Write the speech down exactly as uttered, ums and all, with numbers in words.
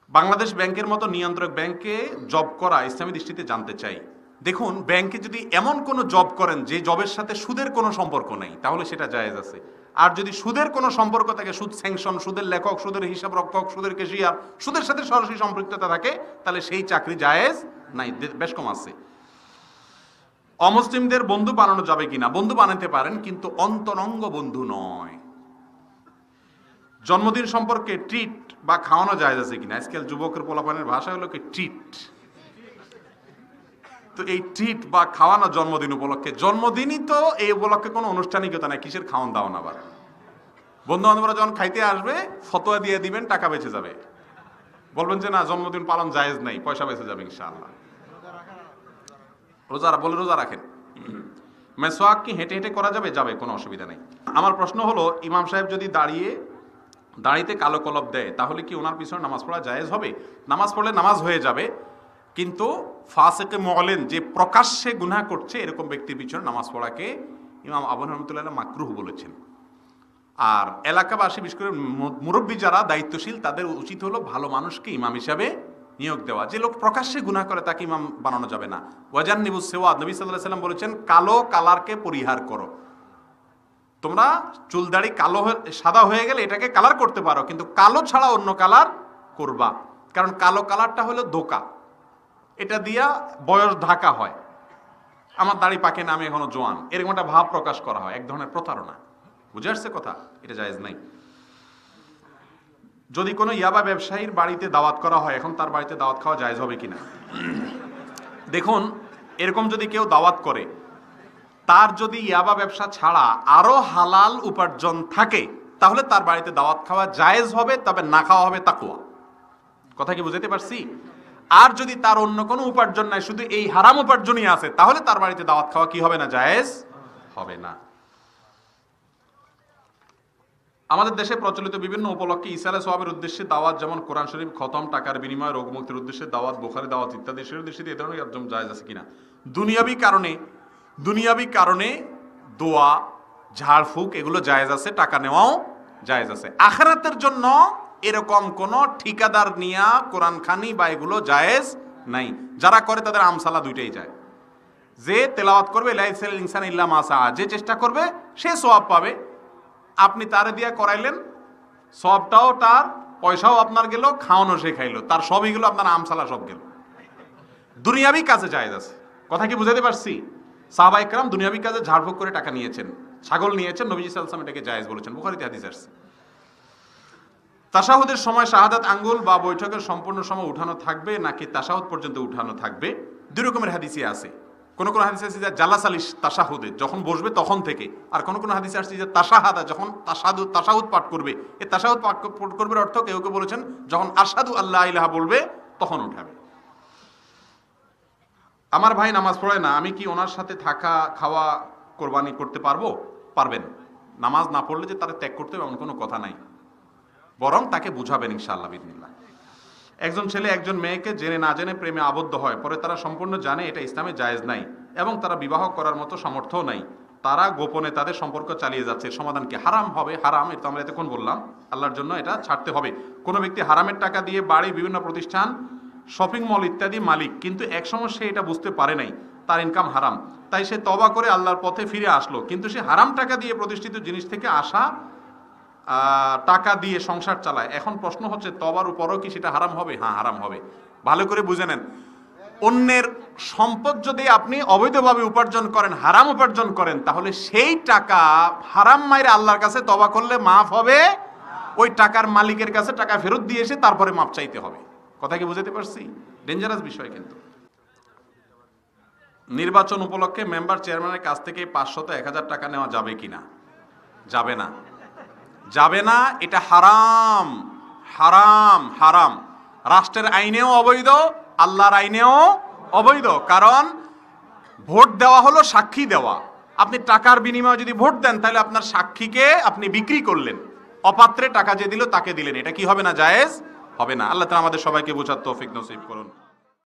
বাংলাদেশ ব্যাংকের মতো নিয়ন্ত্রক ব্যাংকে জব করা ইসলামী দৃষ্টিতে জানতে চাই। দেখুন, ব্যাংকে যদি এমন কোনো জব করেন যে জবের সাথে সুদের কোনো সম্পর্ক নেই, তাহলে সেটা জায়েজ আছে। আর যদি সুদের কোনো সম্পর্ক থাকে, সুদ স্যাংশন, সুদের লেখক, সুদের হিসাব রক্ষক, সুদের কেশিয়ার, সুদের সাথে সরাসরি সম্পৃক্ততা থাকে, তাহলে সেই চাকরি জায়েজ নাই, বেশ কম আছে। অমুসলিমদের বন্ধু বানানো যাবে কিনা? বন্ধু বানাতে পারেন, কিন্তু অন্তরঙ্গ বন্ধু নয়। জন্মদিন সম্পর্কে ট্রিট বা খাওয়ানো জায়েজ আছে কিনা? আজকাল যুবকের পোলাপানের ভাষা হলো কি ট্রিট। তো এই ট্রিট বা খাওয়ানো জন্মদিন উপলক্ষে, জন্মদিনই তো এই উপলক্ষে কোনো আনুষ্ঠানিকতা নাই, কিসের খাওয়ান দাওয়ান? আবার বন্ধু বান্ধবরা যখন খাইতে আসবে ফতোয়া দিয়ে দিবেন, টাকা বেঁচে যাবে, বলবেন যে না জন্মদিন পালন জায়েজ নাই, পয়সা বেঁচে যাবে ইনশাআল্লাহ। রোজা বলে রোজা রাখেন। মেসওয়াক কি হেঁটে হেঁটে করা যাবে? যাবে, কোনো অসুবিধা নেই। আমার প্রশ্ন হলো, ইমাম সাহেব যদি দাঁড়িয়ে দাঁড়িতে কালো কলব দেয়, তাহলে কি ওনার পিছনে নামাজ পড়া জায়েজ হবে? নামাজ পড়লে নামাজ হয়ে যাবে, কিন্তু ফাসেকে মুআলিন, যে প্রকাশ্যে গুনাহ করছে, এরকম ব্যক্তির পিছনে নামাজ পড়াকে ইমাম আবু রহমতুল্লাহ মাকরুহ বলেছেন। আর এলাকাবাসী, বিশেষ করে মুরব্বী যারা দায়িত্বশীল, তাদের উচিত হলো ভালো মানুষকে ইমাম হিসাবে নিয়োগ দেওয়া। যে লোক প্রকাশ্যে গুনাহ করে তাকে ইমাম বানানো যাবে না। ওয়াজান্নিবুস সিওয়াদ, নবী সাল্লাল্লাহু আলাইহি সাল্লাম বলেছেন, কালো কালারকে পরিহার করো। তোমরা চুল দাড়ি কালো সাদা হয়ে গেলে এটাকে কালার করতে পারো, কিন্তু কালো ছাড়া অন্য কালার করবা, কারণ কালো কালারটা হলো ধোঁকা, এটা দিয়া বয়স ঢাকা হয়। আমার দাড়ি পাকে না, আমি এখনো জোয়ান, এরকম একটা ভাব প্রকাশ করা হয়, এক ধরনের প্রতারণা। বুঝে আসছে কথা? এটা জায়েজ নাই। যদি কোনো ইয়াবা ব্যবসায়ীর বাড়িতে দাওয়াত করা হয়, এখন তার বাড়িতে দাওয়াত খাওয়া জায়েজ হবে কিনা? দেখুন, এরকম যদি কেউ দাওয়াত করে, তার যদি ইয়াবা ব্যবসা ছাড়া আরো হালাল উপার্জন থাকে, তাহলে তার বাড়িতে দাওয়াত খাওয়া জায়েজ হবে, তবে না খাওয়া হবে তাকওয়া। কথা কি বুঝাতে পারছি? আর যদি তার অন্য কোনো উপার্জন নাই, শুধু এই হারাম উপার্জনই আছে, তাহলে তার বাড়িতে দাওয়াত খাওয়া কি হবে না? জায়েজ হবে না। আমাদের দেশে প্রচলিত বিভিন্ন উপলক্ষে ইসালে সওয়াবের উদ্দেশ্যে দাওয়াত, যেমন কোরআন শরীফ খতম, টাকার বিনিময়ে রোগ মুক্তির উদ্দেশ্যে দাওয়াত, বুখারী দাওয়াত ইত্যাদি, সেই উদ্দেশ্যে এই ধরনের একদম জায়েজ আছে কিনা? দুনিয়াবি কারণে দুনিয়াবি কারণে দোয়া, ঝাড়ফুঁক, এগুলো জায়েজ আছে, টাকা নেওয়াও জায়েজ আছে। আখিরাতের জন্য এরকম কোন ঠিকাদার নিয়া কোরআন খানি বা এগুলো জায়েজ নাই। যারা করে তাদের আমসালা দুইটাই যায়। যে তেলাওয়াত করবে, লাইসাল ইনসান ইল্লা মা সা, যে চেষ্টা করবে সে সওয়াব পাবে। আপনি তারে দিয়া করাইলেন, সওয়াবটাও তার, পয়সাও আপনার গেল, খাওয়ানো সে খাইলো, তার সবই গেল, আপনার আমসালা সব গেল। দুনিয়াবি কাজে জায়েজ আছে। কথা কি বুঝাতে পারছি? সাহাবা ইকরাম দুনিয়াবি কাজে ঝাড়ফুঁক করে টাকা নিয়েছেন, ছাগল নিয়েছেন, নবী সাল্লাল্লাহু আলাইহি ওয়াসাল্লাম এটাকে জায়েজ বলেছেন, বুখারীতে হাদিস আসছে। তাশাহুদের সময় শাহাদাত আঙ্গুল বা বৈঠকের সম্পূর্ণ সময় উঠানো থাকবে, নাকি তাশাহুদ পর্যন্ত উঠানো থাকবে? দুই রকমের হাদিসই আছে। কোন কোন হাদিসে আছে যে জালাসালিস তাশাহুদে, যখন বসবে তখন থেকে, আর কোন কোন হাদিসে আসছে যে তাশাহাদা, যখন তাশাহুদ তাশাহুদ পাঠ করবে। এই তাশাহুদ পাঠ করবে অর্থ কেউ কেউ বলেছেন যখন আশহাদু আল্লা ইলাহা বলবে তখন উঠাবে। আমার ভাই নামাজ পড়ে না, আমি কি ওনার সাথে থাকা, খাওয়া, কোরবানি করতে পারবো? পারবেন। নামাজ না পড়লে যে তারা ত্যাগ করতে হবে এমন কোনো কথা নাই, বরং তাকে বুঝাবেন ইনশাআল্লাহ বিদিনিল্লাহ। একজন ছেলে একজন মেয়েকে জেনে না জেনে প্রেমে আবদ্ধ হয়, পরে তারা সম্পূর্ণ জানে এটা ইসলামে জায়েজ নাই এবং তারা বিবাহ করার মতো সামর্থ্যও নাই, তারা গোপনে তাদের সম্পর্ক চালিয়ে যাচ্ছে, সমাধান কি? হারাম হবে, হারাম। এটা আমরা এতক্ষণ বললাম, আল্লাহর জন্য এটা ছাড়তে হবে। কোনো ব্যক্তি হারামের টাকা দিয়ে বাড়ি, বিভিন্ন প্রতিষ্ঠান, শপিং মল ইত্যাদি মালিক, কিন্তু একসময় সে এটা বুঝতে পারে নাই তার ইনকাম হারাম, তাই সে তওবা করে আল্লাহর পথে ফিরে আসলো, কিন্তু সে হারাম টাকা দিয়ে প্রতিষ্ঠিত জিনিস থেকে আসা টাকা দিয়ে সংসার চালায়। এখন প্রশ্ন হচ্ছে, তওবার উপরও কি সেটা হারাম হবে? হ্যাঁ, হারাম হবে। ভালো করে বুঝে নেন, অন্যের সম্পদ যদি আপনি অবৈধভাবে উপার্জন করেন, হারাম উপার্জন করেন, তাহলে সেই টাকা হারাম মাইরে আল্লাহর কাছে তওবা করলে মাফ হবে, ওই টাকার মালিকের কাছে টাকা ফেরত দিয়ে এসে তারপরে মাপ চাইতে হবে। কথা কি বুঝাতে পারছি? ডেঞ্জারাস বিষয় কিন্তু। নির্বাচন উপলক্ষে মেম্বার চেয়ারম্যানের কাছ থেকে পাঁচশত এক হাজার টাকা নেওয়া যাবে কিনা? যাবে না, যাবে না। এটা হারাম, হারাম, হারাম। রাষ্ট্রের আইনেও অবৈধ, আল্লাহর আইনেও অবৈধ। কারণ ভোট দেওয়া হলো সাক্ষী দেওয়া। আপনি টাকার বিনিময়ে যদি ভোট দেন, তাহলে আপনার সাক্ষীকে আপনি বিক্রি করলেন, অপাত্রে টাকা যে দিল তাকে দিলেন। এটা কি হবে না? জায়েজ হবে না। আল্লাহ তাআলা আমাদের সবাইকে বোঝার তৌফিক নসিব করুন।